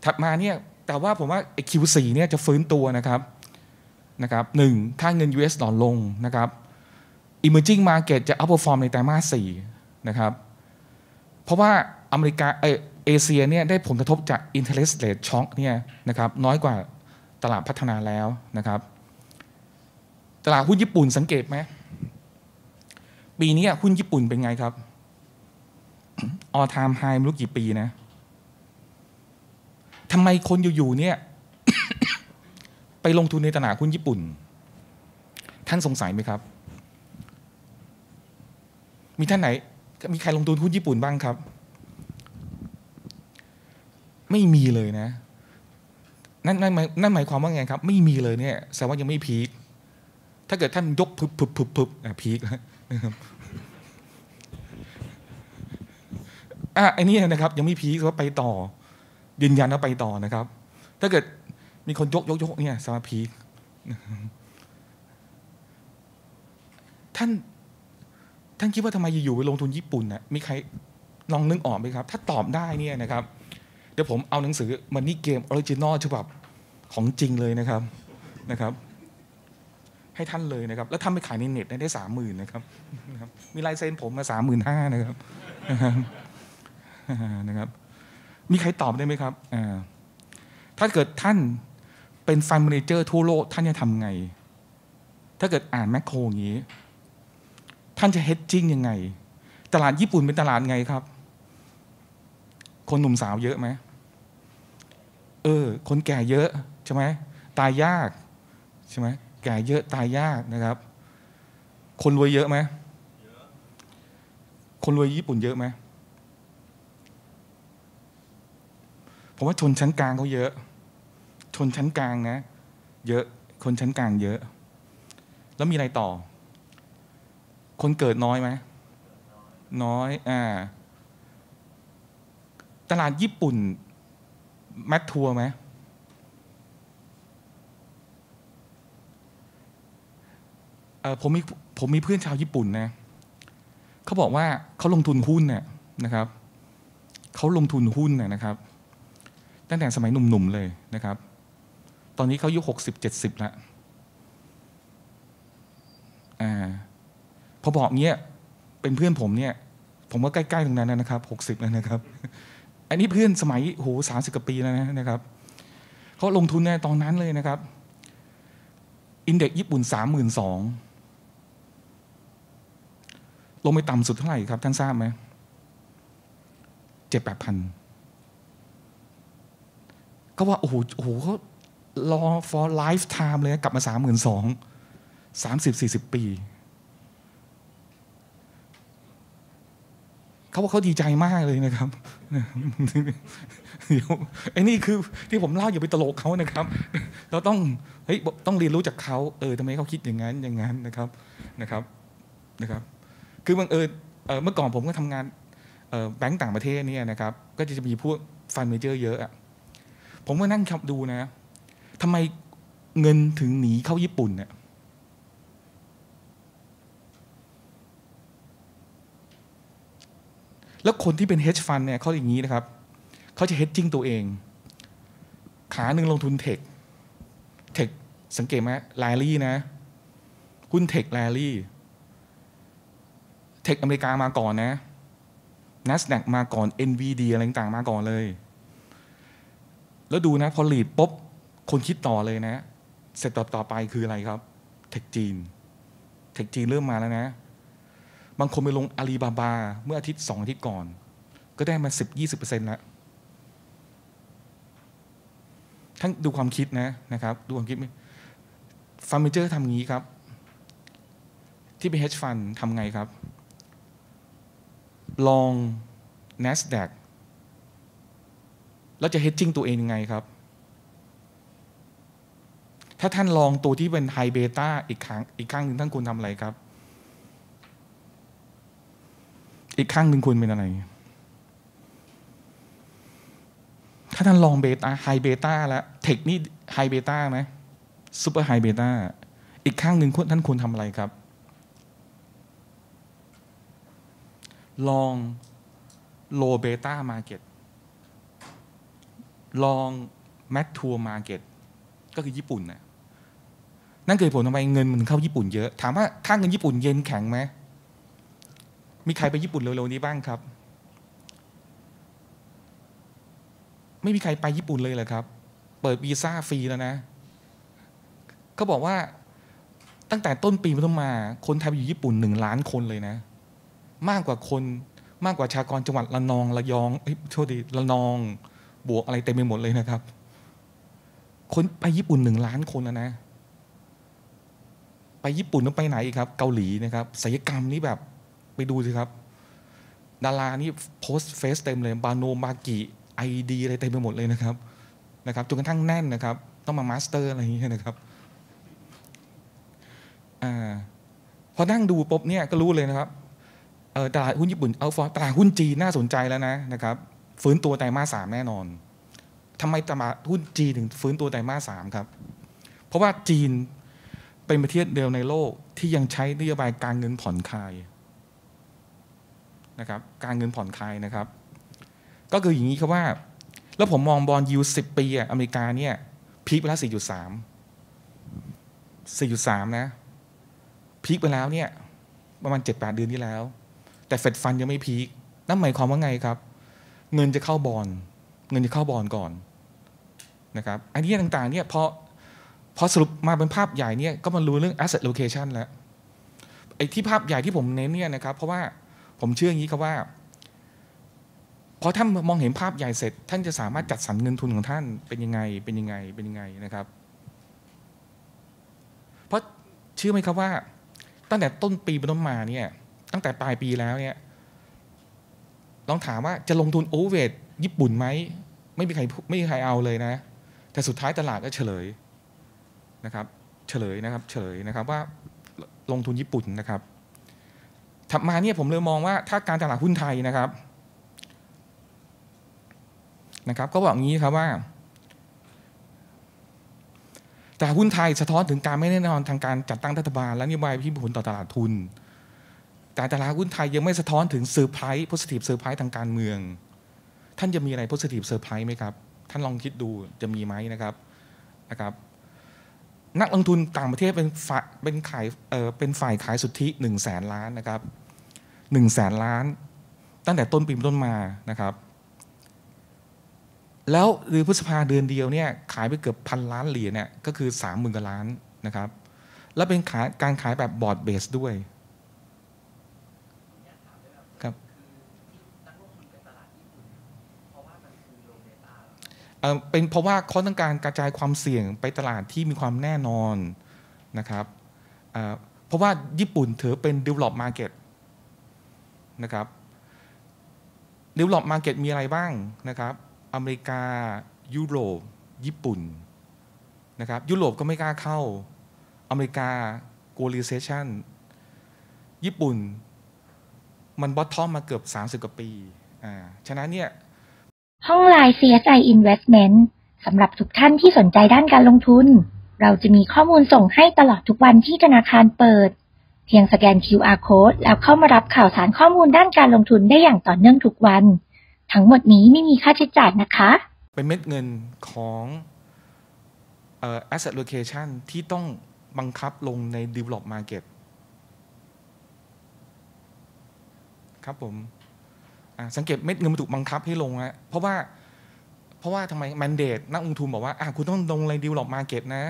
ถัดมาเนี่ยแต่ว่าผมว่า Q4 เนี่ยจะฟื้นตัวนะครับหนึ่งค่าเงิน US ดอลลาร์ลงนะครับ Emerging Market จะ outperform ในไตรมาส 4นะครับเพราะว่าอเมริกาเอเชียเนี่ยได้ผลกระทบจาก interest rate shock เนี่ยนะครับน้อยกว่าตลาดพัฒนาแล้วนะครับตลาดหุ้นญี่ปุ่นสังเกตไหมปีนี้หุ้นญี่ปุ่นเป็นไงครับ all time high ไม่รู้กี่ปีนะทำไมคนอยู่ๆเนี่ย ไปลงทุนในตลาดหุ้นญี่ปุ่นท่านสงสัยไหมครับมีท่านไหนมีใครลงทุนหุ้นญี่ปุ่นบ้างครับไม่มีเลยนะนั่นหมายความว่าไงครับไม่มีเลยเนี่ยแสดงว่ายังไม่พีคถ้าเกิดท่านยกพึบพีคแล้วนะครับไอ้นี่นะครับยังไม่พีคว่าไปต่อยืนยันว่าไปต่อนะครับถ้าเกิดมีคนยกเนี่ยสามารถพีคท่านคิดว่าทำไมอยู่ๆไปลงทุนญี่ปุ่นน่ะมีใครลองนึกออกไหมครับถ้าตอบได้เนี่ยนะครับเดี๋ยวผมเอาหนังสือมันนี่เกมออริจินอลฉบับของจริงเลยนะครับให้ท่านเลยนะครับแล้วท่านไปขายในเน็ตได้ 30,000 นะครับมีลายเซ็นผมมา 35,000 นะครับมีใครตอบได้ไหมครับถ้าเกิดท่านเป็นฟันด์แมเนเจอร์ทั่วโลกท่านจะทำไงถ้าเกิดอ่านแมคโครอย่างนี้ท่านจะเฮดจิ้งยังไงตลาดญี่ปุ่นเป็นตลาดไงครับคนหนุ่มสาวเยอะไหมคนแก่เยอะใช่ไหมตายยากใช่ไหมแก่เยอะตายยากนะครับคนรวยเยอะไหมคนรวยญี่ปุ่นเยอะไหมผมว่าชนชั้นกลางเขาเยอะชนชั้นกลางนะเยอะคนชั้นกลางเยอะแล้วมีอะไรต่อคนเกิดน้อยไหมน้อยตลาดญี่ปุ่นแมททัวร์ไหมผมมีเพื่อนชาวญี่ปุ่นนะเขาบอกว่าเขาลงทุนหุ้นเนี่ยนะครับเขาลงทุนหุ้นนะครับตั้งแต่สมัยหนุ่มๆเลยนะครับตอนนี้เขาอายุ60-70แล้วพอบอกเงี้ยเป็นเพื่อนผมเนี่ยผมก็ใกล้ๆตรงนั้นนะครับ60แล้วนะครับอันนี้เพื่อนสมัย30 กว่าปีแล้วนะครับเขาลงทุนในตอนนั้นเลยนะครับอินเด็กซ์ญี่ปุ่น 32,000 ลงไปต่ำสุดเท่าไหร่ครับท่านทราบไหม 7-8,000 ก็ว่าโอ้โหเขารอ for lifetime เลยกลับมา 32,000 30-40 ปีเขาว่าเขาดีใจมากเลยนะครับเดี๋ยวไอ้นี่คือที่ผมเล่าอย่าไปตลกเขานะครับเราต้องเรียนรู้จากเขาทำไมเขาคิดอย่างนั้นนะครับคือบางเมื่อก่อนผมก็ทำงานแบงก์ต่างประเทศเนี่ยนะครับก็จะมีพวกฟันเมเจอร์เยอะผมก็นั่งดูนะทำไมเงินถึงหนีเข้าญี่ปุ่นเนี่ยแล้วคนที่เป็น hedge fund เนี่ยเขาอย่างนี้นะครับเขาจะ hedging ตัวเองขาหนึ่งลงทุนเทคสังเกตไหมแรลลี่นะหุ้นเทคแรลลี่เทคอเมริกามาก่อนนะ NASDAQ มาก่อน NVIDIA อะไรต่างๆมาก่อนเลยแล้วดูนะพอลีดปุ๊บคนคิดต่อเลยนะเสร็จต่อไปคืออะไรครับเทคจีนเริ่มมาแล้วนะบางคนไปลงอาลีบาบาเมื่อ2 อาทิตย์ก่อนก็ได้มา 10-20% แล้วท่านดูความคิดนะครับดูความคิดไหมฟันเมเจอร์ทำอย่างนี้ครับที่เป็น hedge fund ทำไงครับลอง NASDAQ แล้วจะ hedging ตัวเองยังไงครับถ้าท่านลองตัวที่เป็นไฮเบต้าอีกครั้งหนึ่งท่านควรทำอะไรครับอีกข้างหนึ่งควรเป็นอะไรถ้าท่านลองเบต้าไฮเบต้าแล้วเทคนี่ไฮเบต้าไหมซูเปอร์ไฮเบต้าอีกข้างหนึ่งท่านควรทำอะไรครับลองโลเบต้ามาร์เก็ตลองแมททัวร์มาร์เก็ตก็คือญี่ปุ่นนะนั่นคือผลทำไมเงินมันเข้าญี่ปุ่นเยอะถามว่าถ้าเงินญี่ปุ่นเย็นแข็งไหมมีใครไปญี่ปุ่นเร็วๆนี้บ้างครับไม่มีใครไปญี่ปุ่นเลยเหรอครับเปิดวีซ่าฟรีแล้วนะเขาบอกว่าตั้งแต่ต้นปีเป็นต้นมาคนไทยไปอยู่ญี่ปุ่น1 ล้านคนเลยนะมากกว่าชาวกรจังหวัดระนองระยองโทษทีระนองบวกอะไรเต็มไปหมดเลยนะครับคนไปญี่ปุ่น1 ล้านคนแล้วนะไปญี่ปุ่นแล้วไปไหนอีกครับเกาหลีนะครับศัลยกรรมนี่แบบไปดูสิครับดารานี่โพสต์เฟซเต็มเลยบาโนมากิไอดีอะไรเต็มไปหมดเลยนะครับจนกระทั่งแน่นนะครับต้องมามาสเตอร์อะไรอย่างเงี้ยนะครับพอนั่งดูปุ๊บเนี่ยก็รู้เลยนะครับตลาดหุ้นญี่ปุ่นเอาฟอร์ตลาดหุ้นจีนน่าสนใจแล้วนะครับฟื้นตัวไตรมาส 3แน่นอนทำไมตลาดหุ้นจีนถึงฟื้นตัวไตรมาส 3ครับเพราะว่าจีนเป็นประเทศเดียวในโลกที่ยังใช้นโยบายการเงินผ่อนคลายนะครับการเงินผ่อนคลายนะครับก็คืออย่างนี้ครับว่าแล้วผมมองบอนด์ยิลด์10 ปีอเมริกาเนี่ยพีคไปแล้ว 4.3 นะพีคไปแล้วเนี่ยประมาณ 7-8 เดือนที่แล้วแต่เฟดฟันยังไม่พีคนั่นหมายความว่าไงครับเงินจะเข้าบอนด์ก่อนนะครับอันนี้ต่างๆเนี่ยพอสรุปมาเป็นภาพใหญ่เนี่ยก็มารู้เรื่อง asset allocation แล้วไอ้ที่ภาพใหญ่ที่ผมเน้นเนี่ยนะครับเพราะว่าผมเชื่ออย่างนี้ครับว่าพอท่านมองเห็นภาพใหญ่เสร็จท่านจะสามารถจัดสรรเงินทุนของท่านเป็นยังไงนะครับเพราะเชื่อไหมครับว่าตั้งแต่ต้นปีเป็นต้นมาเนี่ยตั้งแต่ปลายปีแล้วเนี่ยลองถามว่าจะลงทุนโอเวอร์เวทญี่ปุ่นไหมไม่มีใครเอาเลยนะแต่สุดท้ายตลาดก็เฉลยนะครับว่าลงทุนญี่ปุ่นนะครับถัดมาเนี่ยผมเลยมองว่าถ้าการตลาดหุ้นไทยนะครับก็บอกอย่างนี้ครับว่าตลาดหุ้นไทยสะท้อนถึงการไม่แน่นอนทางการจัดตั้งรัฐบาลและนโยบายที่มีผลต่อตลาดทุนแต่ตลาดหุ้นไทยยังไม่สะท้อนถึงเซอร์ไพรส์ positive เซอร์ไพรส์ทางการเมืองท่านจะมีอะไร positive เซอร์ไพรส์ไหมครับท่านลองคิดดูจะมีไหมนะครับนักลงทุนต่างประเทศเป็นฝ่ายขายสุทธิ100,000 ล้านนะครับ100,000 ล้านตั้งแต่ต้นปีต้นมานะครับแล้วเดือนพฤษภาเดือนเดียวเนี่ยขายไปเกือบ1,000 ล้านเหรียญเนี่ยก็คือ 30,000 กว่าล้านนะครับแล้วเป็นการขายแบบบอร์ดเบสด้วยครับเป็นเพราะว่าเขาต้องการกระจายความเสี่ยงไปตลาดที่มีความแน่นอนนะครับเพราะว่าญี่ปุ่นถือเป็น develop market นะครับ develop market มีอะไรบ้างนะครับอเมริกายุโรปญี่ปุ่นนะครับยุโรปก็ไม่กล้าเข้าอเมริกากลัว recession ญี่ปุ่นมัน bottom มาเกือบ30 กว่าปีฉะนั้นเนี่ยห้องไลน์ CSI Investment สำหรับทุกท่านที่สนใจด้านการลงทุนเราจะมีข้อมูลส่งให้ตลอดทุกวันที่ธนาคารเปิดเพียงสแกน QR Code แล้วเข้ามารับข่าวสารข้อมูลด้านการลงทุนได้อย่างต่อเนื่องทุกวันทั้งหมดนี้ไม่มีค่าใช้จ่ายนะคะเป็นเม็ดเงินของasset allocation ที่ต้องบังคับลงใน develop market ครับผมสังเกตเม็ดเงินมันถูกบังคับให้ลงนะเพราะว่าทำไม mandate นักลงทุนบอกว่าคุณต้องลงใน develop market นะ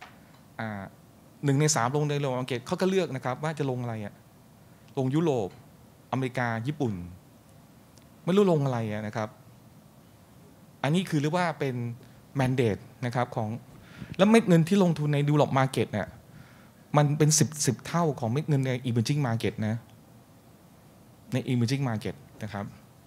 1 ใน 3ลงใน develop market เขาก็เลือกนะครับว่าจะลงอะไรลงยุโรปอเมริกาญี่ปุ่นไม่รู้ลงอะไรนะครับอันนี้คือเรียกว่าเป็น mandate นะครับของแล้วเม็ดเงินที่ลงทุนใน develop market เนี่ยมันเป็น10 เท่าของเม็ดเงินใน emerging market นะใน emerging market นะครับ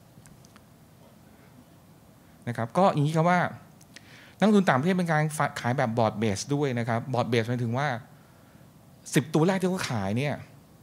ก็อย่างนี้ครับว่านักลงทุนต่างประเทศเป็นการขายแบบบอร์ดเบสด้วยนะครับบอร์ดเบสหมายถึงว่า10 ตัวแรกที่เขาขายเนี่ย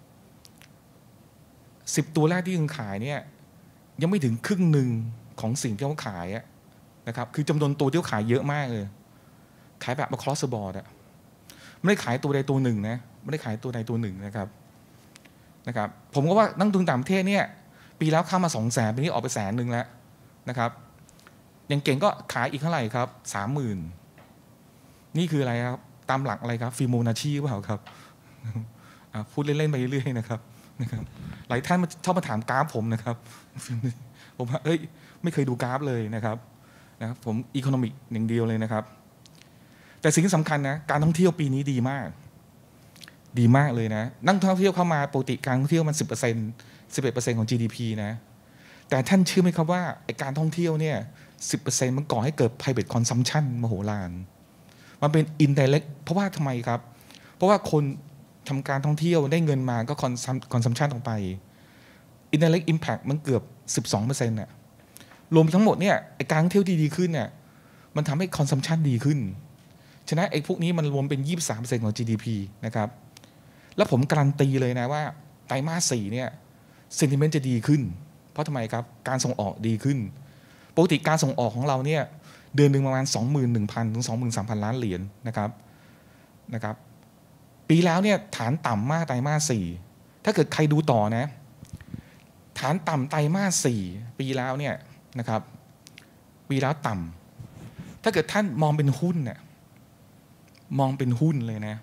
10 ตัวแรกที่เขาขายเนี่ยยังไม่ถึงครึ่งหนึ่งของสิ่งที่เขาขายนะครับคือจำนวนตัวที่เขาขายเยอะมากเลยขายแบบ across the board ไม่ได้ขายตัวใดตัวหนึ่งนะไม่ได้ขายตัวใดตัวหนึ่งนะครับผมก็ว่านักลงทุนต่างประเทศเนี่ยปีแล้วเข้ามา200,000ปีนี้ออกไป100,000แล้วนะครับอย่างเก่งก็ขายอีกเท่าไหร่ครับ 30,000 นี่คืออะไรครับตามหลักอะไรครับฟิโบนัชชีหรือเปล่าครับพูดเล่นๆไปเรื่อยๆนะครับหลายท่านชอบมาถามกราฟผมนะครับผมว่าไม่เคยดูกราฟเลยนะครับผมอีโคโนมิกอย่างเดียวเลยนะครับแต่สิ่งที่สำคัญนะการท่องเที่ยวปีนี้ดีมากเลยนะนักท่องเที่ยวเข้ามาปกติการท่องเที่ยวมัน 10% 11% ของ GDP นะแต่ท่านเชื่อไหมครับว่าการท่องเที่ยวเนี่ย 10% มันก่อให้เกิด private consumption มโหฬารมันเป็น indirect เพราะว่าทำไมครับเพราะว่าคนทำการท่องเที่ยวได้เงินมาก็ consumption ออกไป indirect impact มันเกือบ 12% น่ะรวมทั้งหมดเนี่ยการท่องเที่ยวดีขึ้นเนี่ยมันทำให้ consumption ดีขึ้นฉะนั้นพวกนี้มันรวมเป็น 23% ของ GDP นะครับแล้วผมการันตีเลยนะว่าไตรมาส 4เนี่ย sentiment จะดีขึ้นเพราะทำไมครับการส่งออกดีขึ้นปกติการส่งออกของเราเนี่ยเดือนหนึ่งประมาณ 21,000 ถึง 23,000 ล้านเหรียญนะครับปีแล้วเนี่ยฐานต่ำมากไตรมาส 4ถ้าเกิดใครดูต่อนะฐานต่ำไตรมาส 4ปีแล้วเนี่ยนะครับปีแล้วต่ำถ้าเกิดท่านมองเป็นหุ้นเนี่ยมองเป็นหุ้นเลยนะ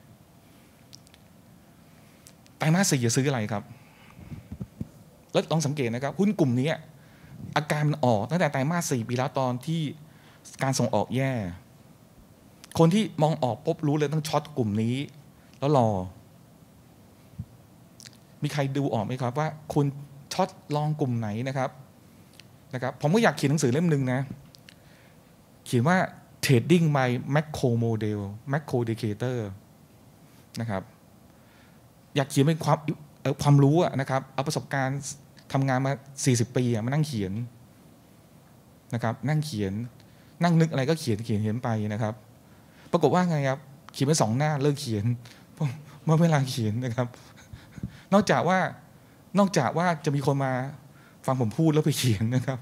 ไตรมาส 4จะซื้ออะไรครับแล้วลองสังเกตนะครับหุ้นกลุ่มนี้อาการมันออกตั้งแต่ไตรมาส 4ปีแล้วตอนที่การส่งออกแย่คนที่มองออกปุ๊บรู้เลยต้องช็อตกลุ่มนี้แล้วรอมีใครดูออกไหมครับว่าคุณช็อตลองกลุ่มไหนนะครับผมก็อยากเขียนหนังสือเล่มนึงนะเขียนว่า Trading by Macro Model Macro Indicator นะครับอยากเขียนเป็นความรู้นะครับเอาประสบการณ์ทำงานมา40 ปีมานั่งเขียนนะครับนั่งเขียนนั่งนึกอะไรก็เขียนไปนะครับปรากฏว่าไงครับเขียนไป2 หน้าเลิกเขียนเมื่อเวลาเขียนนะครับนอกจากว่าจะมีคนมาฟังผมพูดแล้วไปเขียนนะครับ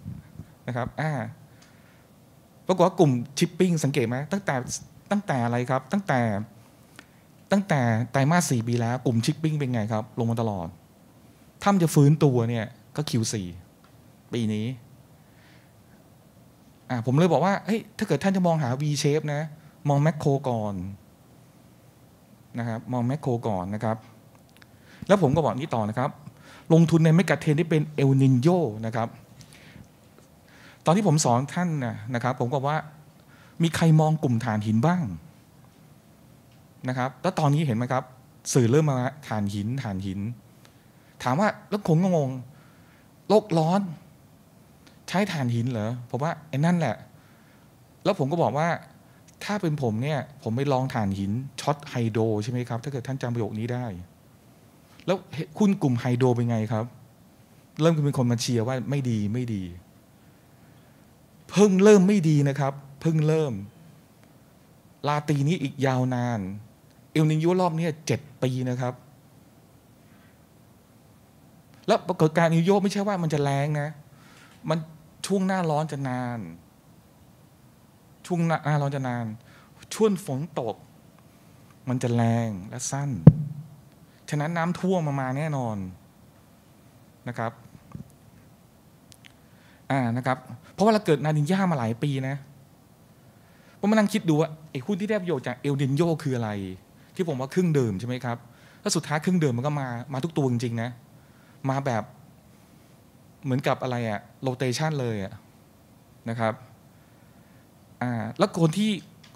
ปรากฏว่ากลุ่มชิปปิ้งสังเกตไหมตั้งแต่อะไรครับตั้งแต่ไตรมาส 4ปีแล้วกลุ่มชิปปิ้งเป็นไงครับลงมาตลอดถ้ามันจะฟื้นตัวเนี่ยก็ Q4 ปีนี้ผมเลยบอกว่าถ้าเกิดท่านจะมองหา V shape นะมองแมคโครก่อนนะครับมองแมคโครก่อนนะครับแล้วผมก็บอกนี้ต่อนะครับลงทุนในเมกะเทรนด์ที่เป็นเอลนินโญนะครับตอนที่ผมสอนท่านนะครับผมก็ว่ามีใครมองกลุ่มถ่านหินบ้างนะครับแล้วตอนนี้เห็นไหมครับสื่อเริ่มมาถ่านหินถามว่าแล้วผมก็งงโลกร้อนใช้ถ่านหินเหรอผมว่าไอ้นั่นแหละแล้วผมก็บอกว่าถ้าเป็นผมเนี่ยผมไปลองถ่านหินช็อตไฮโดรใช่ไหมครับถ้าเกิดท่านจำประโยคนี้ได้แล้วหุ้นกลุ่มไฮโดรเป็นไงครับเริ่มเป็นคนมาเชียร์ว่าไม่ดีเพิ่งเริ่มไม่ดีนะครับเพิ่งเริ่มลาตีนี้อีกยาวนานเอลนิโญรอบนี้7 ปีนะครับแล้วปรากฏการณ์เอลนิโญไม่ใช่ว่ามันจะแรงนะมันช่วงหน้าร้อนจะนานช่วงหน้าร้อนจะนานช่วงฝนตกมันจะแรงและสั้นฉะนั้นน้ำท่วมมาแน่นอนนะครับนะครับเพราะว่าเราเกิดนานิญามาหลายปีนะผมมานั่งคิดดูว่าไอ้หุ้นที่ได้ประโยชน์จากเอลนิโญคืออะไรที่ผมว่าครึ่งเดิมใช่ไหมครับแล้วสุดท้ายครึ่งเดิมมันก็มาทุกตัวจริงๆนะมาแบบเหมือนกับอะไรโรเตชันเลยนะครับแล้วคนที่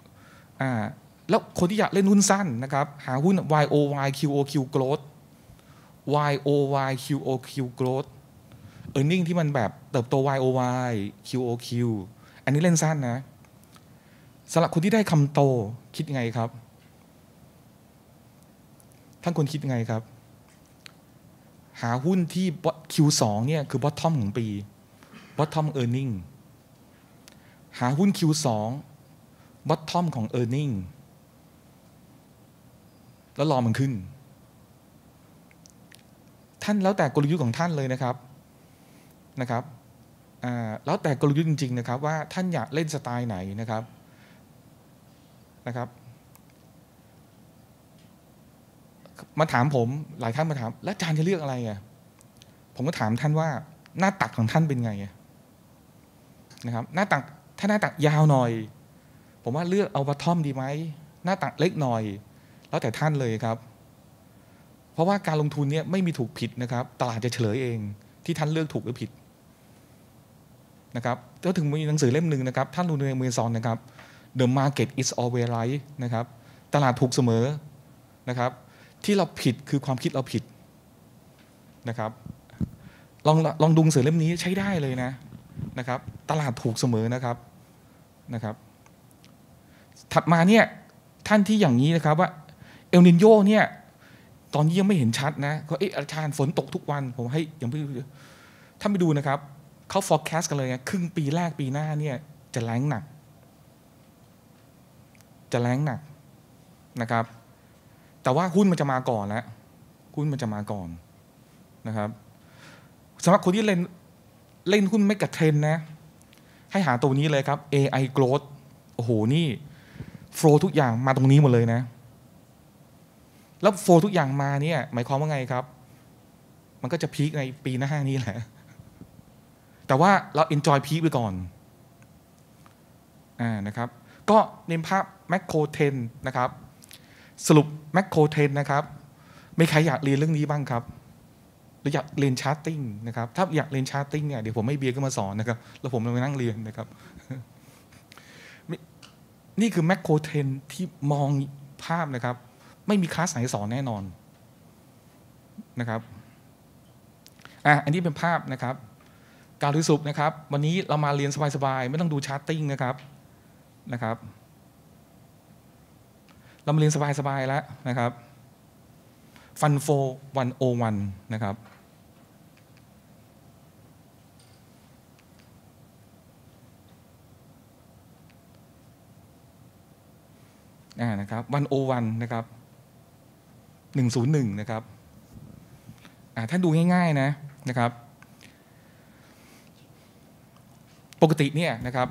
อยากเล่นหุ้นสั้นนะครับหาหุ้น YOY QOQ growth YOY QOQ growth earning ที่มันแบบเติบโต YOY QOQ อันนี้เล่นสั้นนะสำหรับคนที่ได้คำโตคิดยังไงครับท่านควรคิดยังไงครับหาหุ้นที่ Q2 เนี่ยคือ bottom ของปี bottom earning หาหุ้น Q2 bottom ของ earning แล้วรอมันขึ้นท่านแล้วแต่กลยุทธ์ของท่านเลยนะครับแล้วแต่กลยุทธ์จริงๆนะครับว่าท่านอยากเล่นสไตล์ไหนนะครับมาถามผมหลายท่านมาถามแล้วอาจารย์จะเลือกอะไรผมก็ถามท่านว่าหน้าตักของท่านเป็นไงนะครับหน้าตักถ้าหน้าตักยาวหน่อยผมว่าเลือกเอาบอททอมดีไหมหน้าตักเล็กหน่อยแล้วแต่ท่านเลยครับเพราะว่าการลงทุนเนี่ยไม่มีถูกผิดนะครับตลาดจะเฉลยเองที่ท่านเลือกถูกหรือผิดนะครับก็ถึงมีหนังสือเล่มหนึ่งนะครับท่านลูเนียร์เมซอนนะครับ The Market is always right นะครับตลาดถูกเสมอนะครับที่เราผิดคือความคิดเราผิดนะครับลองดูหนังสือเล่มนี้ใช้ได้เลยนะครับตลาดถูกเสมอนะครับถัดมาเนี่ยท่านที่อย่างนี้นะครับว่าเอลนินโญเนี่ยตอนนี้ยังไม่เห็นชัดนะก็อาจารย์ฝนตกทุกวันผมให้ยังไม่ท่านไปดูนะครับเขา forecast กันเลยไงครึ่งปีแรกปีหน้าเนี่ยจะแล้งหนักนะครับแต่ว่าหุ้นมันจะมาก่อนแล้วหุ้นมันจะมาก่อนนะครับสำหรับคนที่เล่นหุ้นไม่กับเทรนนะให้หาตัวนี้เลยครับ AI growth โอ้โหนี่โฟลว์ทุกอย่างมาตรงนี้หมดเลยนะแล้วโฟลว์ทุกอย่างมาเนี่ยหมายความว่าไงครับมันก็จะพีคในปีหน้านี้แหละแต่ว่าเรา enjoy พีคไปก่อนนะครับก็เน้นภาพแมคโครเทรนนะครับสรุปแมคโครเทรนนะครับไม่ใครอยากเรียนเรื่องนี้บ้างครับหรืออยากเรียนชาร์ตติ้งนะครับถ้าอยากเรียนชาร์ตติ้งเนี่ยเดี๋ยวผมให้เบียร์ก็มาสอนนะครับแล้วผมไปนั่งเรียนนะครับนี่คือแมคโครเทรนที่มองภาพนะครับไม่มีคลาสไหนสอนแน่นอนนะครับอันนี้เป็นภาพนะครับการสรุปนะครับวันนี้เรามาเรียนสบายๆไม่ต้องดูชาร์ตติ้งนะครับเรามาเรียนสบายๆแล้วนะครับฟันโฟ101นะครับนะครับ101นะครับ101นะครับท่านดูง่ายๆนะครับปกติเนี่ยนะครับ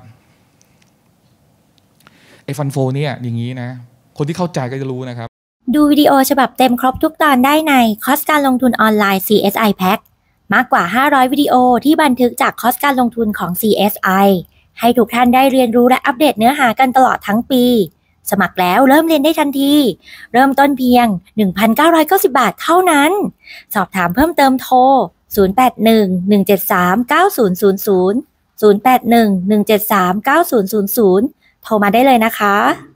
ไอ้ฟันโฟเนี่ยอย่างนี้นะคนที่เข้าใจก็จะรู้นะครับดูวิดีโอฉบับเต็มครบทุกตอนได้ในคอร์สการลงทุนออนไลน์ CSI Pack มากกว่า500วิดีโอที่บันทึกจากคอร์สการลงทุนของ CSI ให้ทุกท่านได้เรียนรู้และอัปเดตเนื้อหากันตลอดทั้งปีสมัครแล้วเริ่มเรียนได้ทันทีเริ่มต้นเพียง 1,990 บาทเท่านั้นสอบถามเพิ่มเติมโทร 0811739000 0811739000 โทรมาได้เลยนะคะ